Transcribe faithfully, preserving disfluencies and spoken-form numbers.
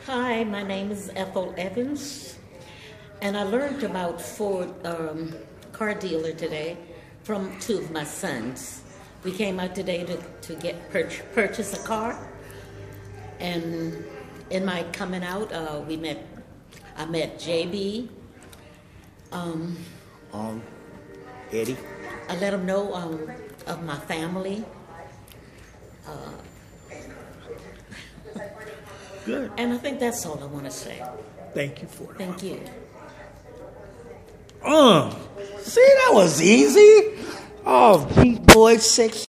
Hi, my name is Ethel Evans, and I learned about Ford um, car dealer today from two of my sons. We came out today to, to get pur purchase a car, and in my coming out, uh, we met. I met J B. Um, Um, Eddie. I let him know um, of my family. Uh, Good. and I think that's all I want to say. Thank you for it. Thank you. Um, see, that was easy. Oh, Pete Boy, six.